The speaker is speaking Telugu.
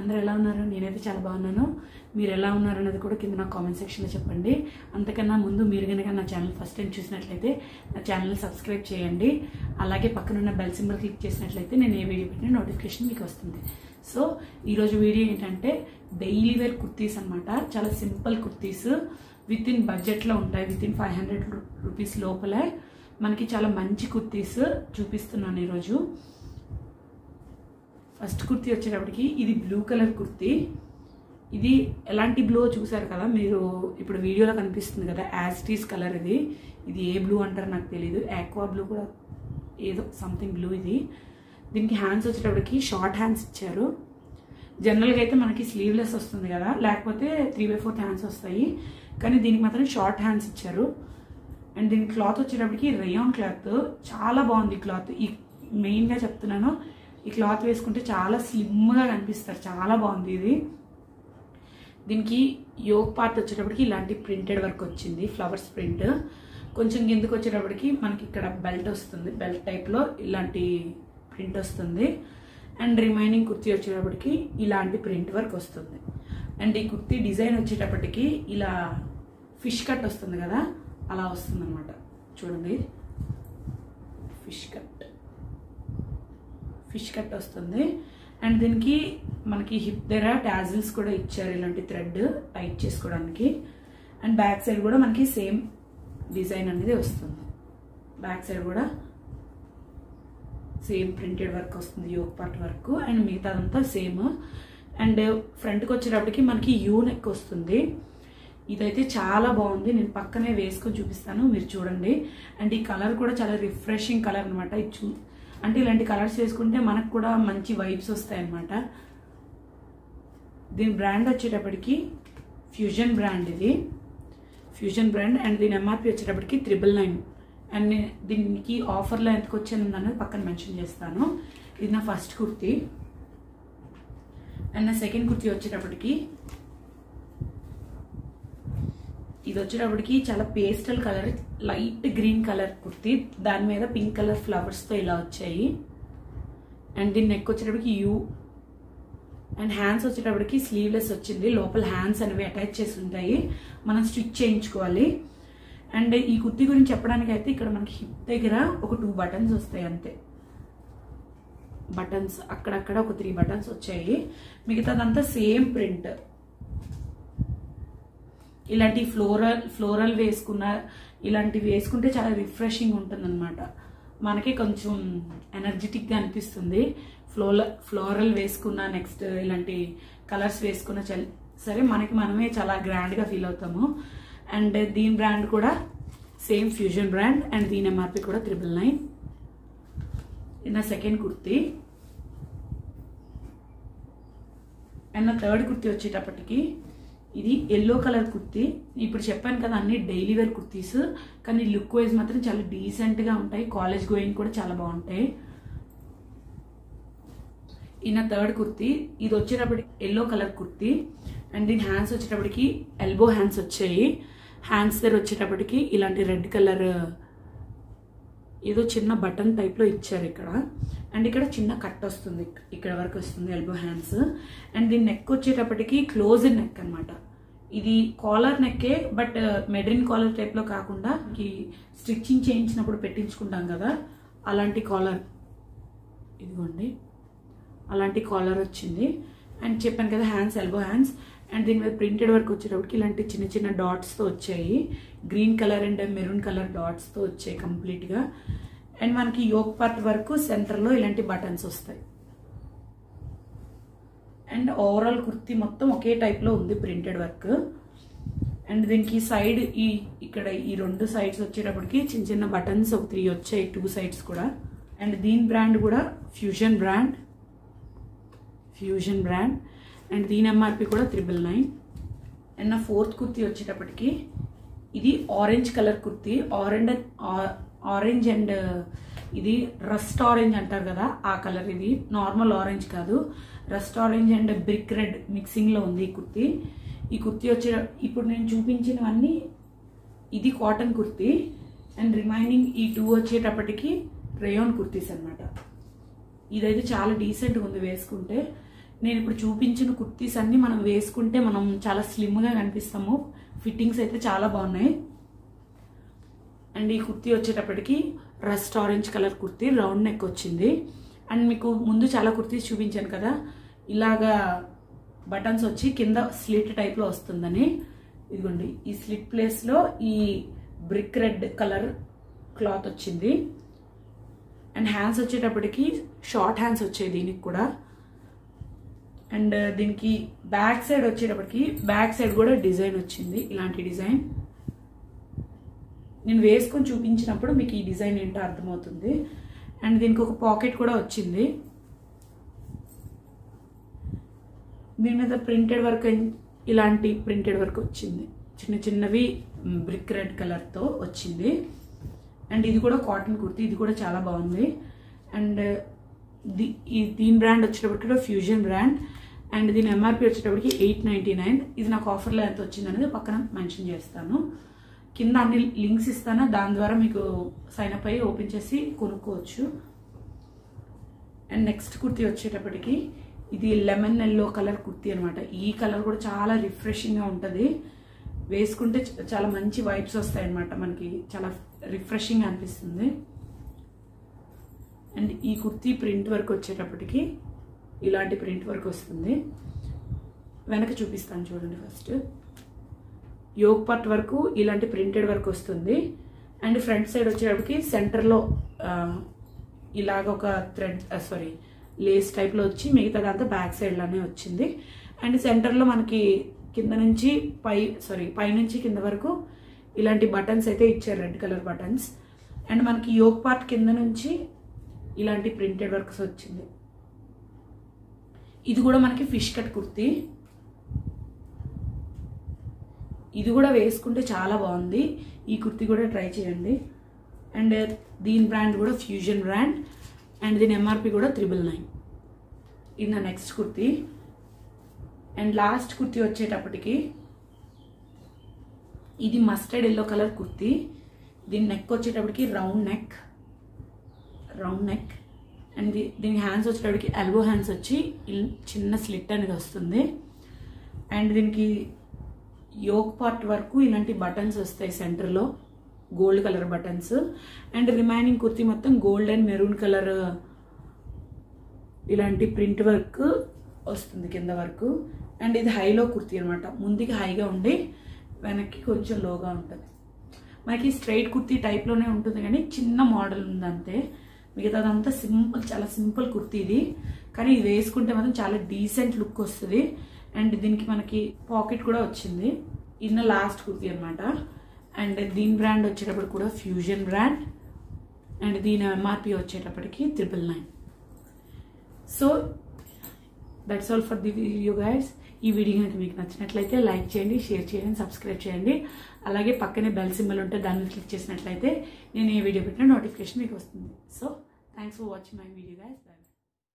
అందరూ ఎలా ఉన్నారు? నేనైతే చాలా బాగున్నాను. మీరు ఎలా ఉన్నారు అనేది కూడా కింద నా కామెంట్ సెక్షన్లో చెప్పండి. అంతకన్నా ముందు మీరు కనుక నా ఛానల్ ఫస్ట్ టైం చూసినట్లయితే నా ఛానల్ని సబ్స్క్రైబ్ చేయండి. అలాగే పక్కనున్న బెల్ సింబల్ క్లిక్ చేసినట్లయితే నేను ఏ వీడియో పెట్టినా నోటిఫికేషన్ మీకు వస్తుంది. సో ఈరోజు వీడియో ఏంటంటే డైలీ వేర్ కుర్తీస్ అనమాట. చాలా సింపుల్ కుర్తీస్ విత్ ఇన్ బడ్జెట్లో ఉంటాయి. విత్ ఇన్ 500 రూపీస్ లోపలే మనకి చాలా మంచి కుర్తీస్ చూపిస్తున్నాను ఈరోజు. ఫస్ట్ కుర్తీ వచ్చేటప్పటికి ఇది బ్లూ కలర్ కుర్తీ. ఇది ఎలాంటి బ్లూ చూసారు కదా మీరు, ఇప్పుడు వీడియోలో కనిపిస్తుంది కదా, యాస్టీస్ కలర్. ఇది ఏ బ్లూ అంటారో నాకు తెలీదు, ఆక్వా బ్లూ కూడా ఏదో సంథింగ్ బ్లూ. ఇది దీనికి హ్యాండ్స్ వచ్చేటప్పటికి షార్ట్ హ్యాండ్స్ ఇచ్చారు. జనరల్గా అయితే మనకి స్లీవ్లెస్ వస్తుంది కదా, లేకపోతే 3/4 హ్యాండ్స్ వస్తాయి, కానీ దీనికి మాత్రం షార్ట్ హ్యాండ్స్ ఇచ్చారు. అండ్ దీని క్లాత్ వచ్చేటప్పటికి రేయాన్ క్లాత్, చాలా బాగుంది క్లాత్. ఈ మెయిన్గా చెప్తున్నాను, ఈ క్లాత్ వేసుకుంటే చాలా స్లిమ్గా కనిపిస్తారు, చాలా బాగుంది ఇది. దీనికి యోక్ పార్ట్ వచ్చేటప్పటికి ఇలాంటి ప్రింటెడ్ వర్క్ వచ్చింది, ఫ్లవర్స్ ప్రింట్. కొంచెం కిందకు వచ్చేటప్పటికి మనకి ఇక్కడ బెల్ట్ వస్తుంది, బెల్ట్ టైప్లో ఇలాంటి ప్రింట్ వస్తుంది. అండ్ రిమైనింగ్ కుర్తీ వచ్చేటప్పటికి ఇలాంటి ప్రింట్ వర్క్ వస్తుంది. అండ్ ఈ కుర్తీ డిజైన్ వచ్చేటప్పటికి ఇలా ఫిష్ కట్ వస్తుంది కదా, అలా వస్తుంది అనమాట. చూడండి, ఫిష్ కట్ వస్తుంది. అండ్ దీనికి మనకి హిప్ దగ్గర టాజిల్స్ కూడా ఇచ్చారు, ఇలాంటి థ్రెడ్ టైట్ చేసుకోవడానికి. అండ్ బ్యాక్ సైడ్ కూడా మనకి సేమ్ డిజైన్ అనేది వస్తుంది. బ్యాక్ సైడ్ కూడా సేమ్ ప్రింటెడ్ వర్క్ వస్తుంది, యోక్ పార్ట్ వర్క్. అండ్ మిగతాదంతా సేమ్. అండ్ ఫ్రంట్కి వచ్చేటప్పటికి మనకి యూ నెక్ వస్తుంది. ఇదైతే చాలా బాగుంది, నేను పక్కనే వేసుకొని చూపిస్తాను, మీరు చూడండి. అండ్ ఈ కలర్ కూడా చాలా రిఫ్రెషింగ్ కలర్ అనమాట. అంటే ఇలాంటి కలర్స్ వేసుకుంటే మనకు కూడా మంచి వైబ్స్ వస్తాయి అన్నమాట. దీని బ్రాండ్ వచ్చేటప్పటికి ఫ్యూజన్ బ్రాండ్. ఇది ఫ్యూజన్ బ్రాండ్. అండ్ దీని ఎంఆర్పి వచ్చేటప్పటికి 999. అండ్ దీనికి ఆఫర్లో ఎంతకు వచ్చాను అనేది పక్కన మెన్షన్ చేస్తాను. ఇది నా ఫస్ట్ కుర్తీ. అండ్ నా సెకండ్ కుర్తీ వచ్చేటప్పటికి ఇది వచ్చేటప్పటికి చాలా pastel colour, light green colour kurti, దాని మీద పింక్ కలర్ ఫ్లవర్స్తో ఇలా వచ్చాయి. అండ్ దీని నెక్ వచ్చేటప్పటికి యూ. అండ్ హ్యాండ్స్ వచ్చేటప్పటికి స్లీవ్లెస్ వచ్చింది, లోపల హ్యాండ్స్ అనేవి అటాచ్ చేసి ఉంటాయి, మనం స్టిచ్ చేయించుకోవాలి. అండ్ ఈ కుర్తీ గురించి చెప్పడానికి అయితే ఇక్కడ మనకి హిప్ దగ్గర ఒక 2 బటన్స్ వస్తాయి అంతే. బటన్స్ అక్కడక్కడ ఒక 3 బటన్స్ వచ్చాయి, మిగతాదంతా సేమ్ ప్రింట్. ఇలాంటి ఫ్లోరల్ వేసుకున్న, ఇలాంటివి వేసుకుంటే చాలా రిఫ్రెషింగ్ ఉంటుంది అనమాట. మనకి కొంచెం ఎనర్జెటిక్గా అనిపిస్తుంది. ఫ్లోరల్ వేసుకున్న, నెక్స్ట్ ఇలాంటి కలర్స్ వేసుకున్న సరే మనకి మనమే చాలా గ్రాండ్గా ఫీల్ అవుతాము. అండ్ దీని బ్రాండ్ కూడా సేమ్ ఫ్యూజన్ బ్రాండ్. అండ్ దీని ఎంఆర్పి కూడా 999. ఇది నా సెకండ్ కుర్తీ. అండ్ నా థర్డ్ కుర్తీ వచ్చేటప్పటికి ఇది ఎల్లో కలర్ కుర్తీ. ఇప్పుడు చెప్పాను కదా అన్ని డైలీ వేర్ కుర్తీస్, కానీ లుక్ వైజ్ మాత్రం చాలా డీసెంట్గా ఉంటాయి, కాలేజ్ గోయింగ్ కూడా చాలా బాగుంటాయి. ఈ నా థర్డ్ కుర్తీ. ఇది వచ్చేటప్పటికి ఎల్లో కలర్ కుర్తీ. అండ్ దీని హ్యాండ్స్ వచ్చేటప్పటికి ఎల్బో హ్యాండ్స్ వచ్చాయి. హ్యాండ్స్ దగ్గర వచ్చేటప్పటికి ఇలాంటి రెడ్ కలర్ ఏదో చిన్న బటన్ టైప్లో ఇచ్చారు ఇక్కడ. అండ్ ఇక్కడ చిన్న కట్ వస్తుంది, ఇక్కడ వరకు వస్తుంది ఎల్బో హ్యాండ్స్. అండ్ దీని నెక్ వచ్చేటప్పటికి క్లోజ్డ్ నెక్ అనమాట. ఇది కాలర్ నెక్కే, బట్ మెడ్రిన్ కాలర్ టైప్లో కాకుండా స్టిచ్చింగ్ చేయించినప్పుడు పెట్టించుకుంటాం కదా, అలాంటి కాలర్. ఇదిగోండి, అలాంటి కాలర్ వచ్చింది. అండ్ చెప్పాను కదా హ్యాండ్స్ ఎల్బో హ్యాండ్స్. అండ్ దీని మీద ప్రింటెడ్ వర్క్ వచ్చేటప్పటికి ఇలాంటి చిన్న చిన్న డాట్స్తో వచ్చాయి, green colour and maroon colour డాట్స్తో వచ్చాయి కంప్లీట్గా. అండ్ మనకి యోక్ పార్ట్ వరకు సెంటర్లో ఇలాంటి బటన్స్ వస్తాయి. అండ్ ఓవరాల్ కుర్తీ మొత్తం ఒకే టైప్లో ఉంది, ప్రింటెడ్ వర్క్. అండ్ దీనికి సైడ్ ఇక్కడ ఈ 2 సైడ్స్ వచ్చేటప్పటికి చిన్న చిన్న బటన్స్ ఒక 3 వచ్చాయి, 2 సైడ్స్ కూడా. అండ్ దీని బ్రాండ్ కూడా ఫ్యూజన్ బ్రాండ్. అండ్ దీని ఎంఆర్పి కూడా 999. అండ్ నా ఫోర్త్ కుర్తీ వచ్చేటప్పటికి ఇది orange colour kurti. Orange and ఇది రస్ట్ ఆరెంజ్ అంటారు కదా, ఆ కలర్. ఇది నార్మల్ ఆరెంజ్ కాదు, rust orange and brick red మిక్సింగ్లో ఉంది ఈ కుర్తీ. ఈ కుర్తీ వచ్చే ఇప్పుడు నేను చూపించినవన్నీ ఇది కాటన్ కుర్తీ. అండ్ రిమైనింగ్ ఈ 2 వచ్చేటప్పటికి రేయాన్ కుర్తీస్ అనమాట. ఇదైతే చాలా డీసెంట్గా ఉంది వేసుకుంటే. నేను ఇప్పుడు చూపించిన కుర్తీస్ అన్ని మనం వేసుకుంటే మనం చాలా స్లిమ్గా కనిపిస్తాము. ఫిట్టింగ్స్ అయితే చాలా బాగున్నాయి. అండ్ ఈ కుర్తీ వచ్చేటప్పటికి rust orange colour kurti, round neck వచ్చింది. అండ్ మీకు ముందు చాలా కుర్తీస్ చూపించాను కదా, ఇలాగా బటన్స్ వచ్చి కింద స్లిట్ టైప్లో వస్తుందని. ఇదిగోండి, ఈ స్లిట్ ప్లేస్లో ఈ బ్రిక్ రెడ్ కలర్ క్లాత్ వచ్చింది. అండ్ హ్యాండ్స్ వచ్చేటప్పటికి షార్ట్ హ్యాండ్స్ వచ్చాయి దీనికి కూడా. అండ్ దీనికి బ్యాక్ సైడ్ వచ్చేటప్పటికి బ్యాక్ సైడ్ కూడా డిజైన్ వచ్చింది, ఇలాంటి డిజైన్. నేను వేసుకొని చూపించినప్పుడు మీకు ఈ డిజైన్ ఏంటో అర్థమవుతుంది. అండ్ దీనికి ఒక పాకెట్ కూడా వచ్చింది. దీని మీద ప్రింటెడ్ వర్క్, ఇలాంటి ప్రింటెడ్ వర్క్ వచ్చింది, చిన్న చిన్నవి బ్రిక్ రెడ్ కలర్తో వచ్చింది. అండ్ ఇది కూడా కాటన్ కుర్తీ, ఇది కూడా చాలా బాగుంది. అండ్ దీని బ్రాండ్ వచ్చేటప్పటికి ఫ్యూజన్ బ్రాండ్. అండ్ దీని ఎంఆర్పి వచ్చేటప్పటికి 899. ఇది నాకు ఆఫర్లో ఎంత వచ్చింది అనేది పక్కన మెన్షన్ చేస్తాను. కింద అన్ని లింక్స్ ఇస్తాను, దాని ద్వారా మీకు సైన్ అప్ అయ్యి ఓపెన్ చేసి కొనుక్కోవచ్చు. అండ్ నెక్స్ట్ కుర్తీ వచ్చేటప్పటికి ఇది లెమన్ ఎల్లో కలర్ కుర్తీ అనమాట. ఈ కలర్ కూడా చాలా రిఫ్రెషింగ్గా ఉంటుంది, వేసుకుంటే చాలా మంచి వైబ్స్ వస్తాయి అనమాట, మనకి చాలా రిఫ్రెషింగ్ అనిపిస్తుంది. అండ్ ఈ కుర్తీ ప్రింట్ వర్క్ వచ్చేటప్పటికి ఇలాంటి ప్రింట్ వర్క్ వస్తుంది. వెనక చూపిస్తాను చూడండి. ఫస్ట్ యోక్ పార్ట్ వరకు ఇలాంటి ప్రింటెడ్ వర్క్ వస్తుంది. అండ్ ఫ్రంట్ సైడ్ వచ్చేటప్పటికి సెంటర్లో ఇలాగ ఒక థ్రెడ్ లేస్ టైప్లో వచ్చి మిగతాదంతా బ్యాక్ సైడ్లోనే వచ్చింది. అండ్ సెంటర్లో మనకి కింద నుంచి పైనుంచి కింద వరకు ఇలాంటి బటన్స్ అయితే ఇచ్చారు, రెడ్ కలర్ బటన్స్. అండ్ మనకి యోక్ పార్ట్ కింద నుంచి ఇలాంటి ప్రింటెడ్ వర్క్స్ వచ్చింది. ఇది కూడా మనకి ఫిష్ కట్ కుర్తీ, ఇది కూడా వేసుకుంటే చాలా బాగుంది. ఈ కుర్తీ కూడా ట్రై చేయండి. అండ్ దీని బ్రాండ్ కూడా ఫ్యూజన్ బ్రాండ్. అండ్ దీని ఎంఆర్పి కూడా 999. ఇది నా next kurti. And last kurti వచ్చేటప్పటికి ఇది మస్టర్డ్ ఎల్లో కలర్ కుర్తీ. దీని నెక్ వచ్చేటప్పటికి రౌండ్ నెక్. అండ్ దీని హ్యాండ్స్ వచ్చేటప్పటికి ఎల్బో హ్యాండ్స్ వచ్చి చిన్న స్లిట్ అనేది వస్తుంది. అండ్ దీనికి యోక్ పార్ట్ వరకు ఇలాంటి బటన్స్ వస్తాయి సెంటర్లో, gold colour buttons. And remaining kurti మొత్తం గోల్డ్ అండ్ మెరూన్ కలర్ ఇలాంటి ప్రింట్ వర్క్ వస్తుంది కింద వరకు. అండ్ ఇది హైలో కుర్తీ అనమాట, ముందుకి హైగా ఉండి వెనక్కి కొంచెం లోగా ఉంటుంది. మనకి స్ట్రైట్ కుర్తీ టైప్లోనే ఉంటుంది కానీ చిన్న మోడల్ ఉందంతే, మిగతాదంతా సింపుల్, చాలా సింపుల్ కుర్తీ ఇది. కానీ ఇది వేసుకుంటే మాత్రం చాలా డీసెంట్ లుక్ వస్తుంది. అండ్ దీనికి మనకి పాకెట్ కూడా వచ్చింది. ఇది నా లాస్ట్ కుర్తీ అనమాట. అండ్ దీని బ్రాండ్ వచ్చేటప్పుడు కూడా ఫ్యూజన్ బ్రాండ్. అండ్ దీని ఎంఆర్పి వచ్చేటప్పటికి 999. So that's all for the video guys. ఈ వీడియో అయితే మీకు నచ్చినట్లయితే లైక్ చేయండి, షేర్ చేయండి, సబ్స్క్రైబ్ చేయండి. అలాగే పక్కనే బెల్ సింబల్ ఉంటే దాన్ని క్లిక్ చేసినట్లయితే నేను ఏ వీడియో పెట్టినా నోటిఫికేషన్ మీకు వస్తుంది. So thanks for watching my video guys.